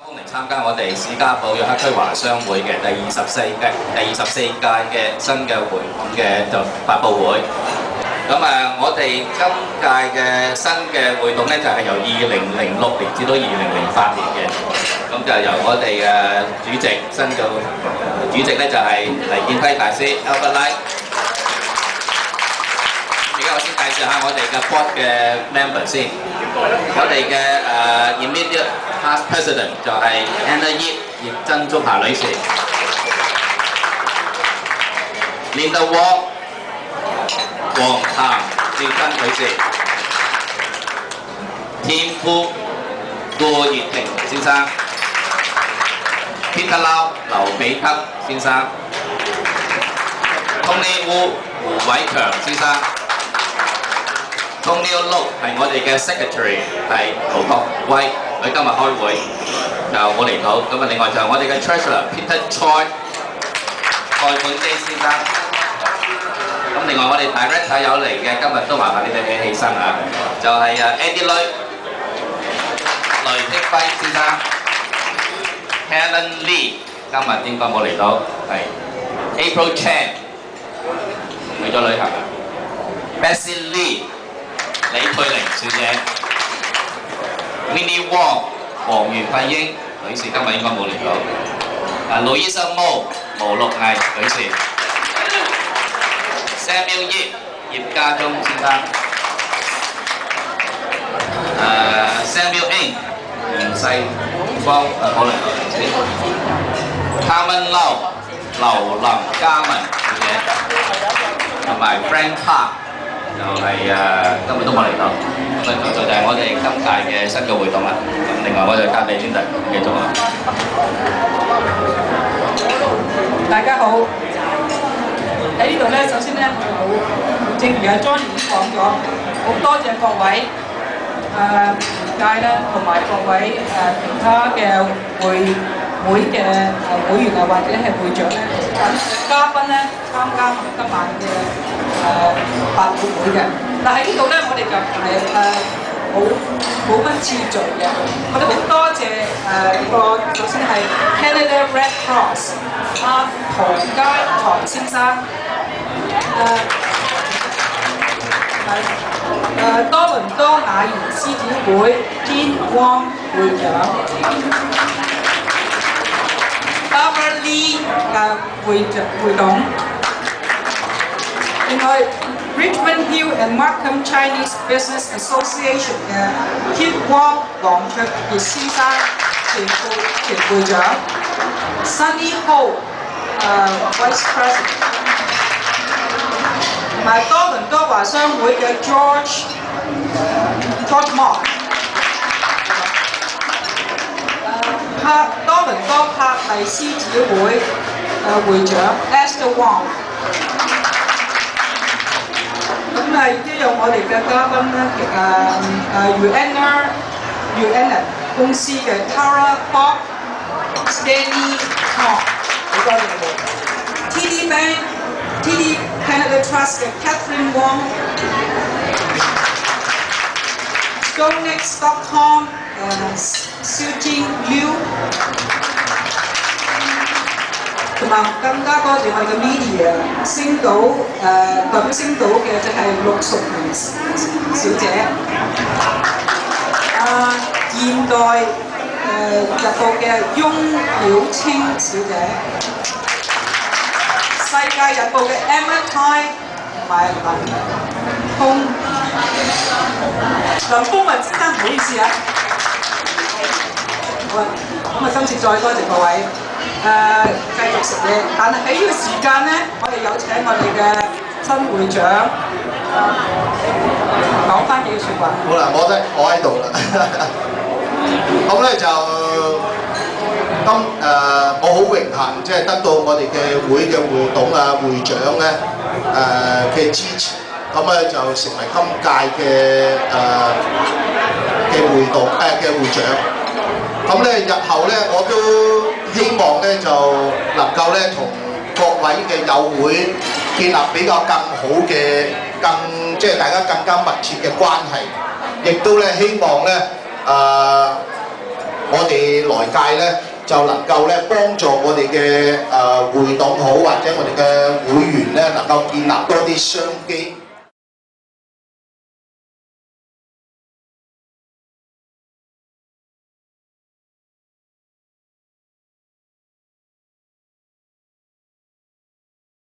歡迎參加我哋史家堡約克區華商會嘅第24屆嘅新嘅會館嘅就發佈會。咁我哋今屆嘅新嘅會館咧就係由2006年至到2008年嘅。咁就由我哋嘅主席新嘅主席咧就係黎建輝大師 Albert Lai。而家我先介紹下我哋嘅 board 嘅 member 先。我哋嘅immediate past president 就係 Anna 葉珍竹霞女士 ，Linda Wong 黃譚趙珍女士，天夫顧熱庭先生 ，Peter Lau 劉比克先生 ，Tony Wu 胡偉強先生。Tony Lu 係我哋嘅 secretary 係盧國威，佢今日開會就冇嚟到。咁另外就係我哋嘅 treasurer Peter Choi 蔡本基先生。咁另外我哋 director 有嚟嘅，今日都麻煩你哋起身啊！就係Eddie 雷剔輝先生 ，Helen Lee 今日應該冇嚟到，係 April Chan 去咗旅行啊 ，Bessie Lee。李佩玲小姐 ，Winnie Wong 黃元佩英女士今日應該冇嚟到。盧醫生毛陸毅女士 ，Samuel 葉家忠先生，Samuel Ng 袁世光冇嚟到先。Carmen Lau 劉林嘉文小姐，同埋 Frank Park。就係今日都冇嚟到，咁就係我哋今屆嘅新嘅會棟啦。咁另外我就交俾 Linda 繼續啊。 大家好，喺呢度咧，首先咧，正如阿 John 已經講咗，好多謝各位界咧，同埋各位其他嘅會嘅會員啊，或者係會長咧，嘉賓咧參加今晚嘅發佈會嘅。但係呢度咧，我哋就係冇乜次序嘅。我哋好多謝呢個首先係 Canada Red Cross 陶佳堂先生，多倫多雅言獅子會 Jean Wong 會長。Barbara Lee 會董，另外 Richmond Hill and Markham Chinese Business Association 嘅 Kit Wong 黃卓傑先生前會長 ，Sunny Ho Vice President， 同埋多倫多華商會嘅 George Mock。多倫多柏麗獅子會會長 Esther Wong， 咁亦都有我哋嘅嘉賓咧，Uena 公司嘅 Tara Bob、Stanley Kong， 好多謝你。TD Canada Trust 嘅 Catherine Wong。StoneX.com 蕭晶 Liu， 同埋更加多謝我哋嘅 media 星島代表星島嘅就係陸淑儀小姐，現代日報嘅翁曉清小姐，世界日報嘅 Emma Tai 同埋林峰文先生，唔好意思啊。好啊，咁今次再多謝各位，繼續食嘢。但係喺呢個時間咧，我哋有請我哋嘅新會長講翻幾句説話。 好啦，我喺度啦。咁咧就我好榮幸，即係得到我哋嘅會嘅會董會長咧嘅支持，咁咧就成為今屆嘅會董嘅會長。咁咧日後咧，我都希望咧就能夠咧同各位嘅友會建立比較更好嘅、即係大家更加密切嘅關係，亦都咧希望咧我哋來財界咧就能夠咧幫助我哋嘅會董好，或者我哋嘅會員咧能夠建立多啲商機。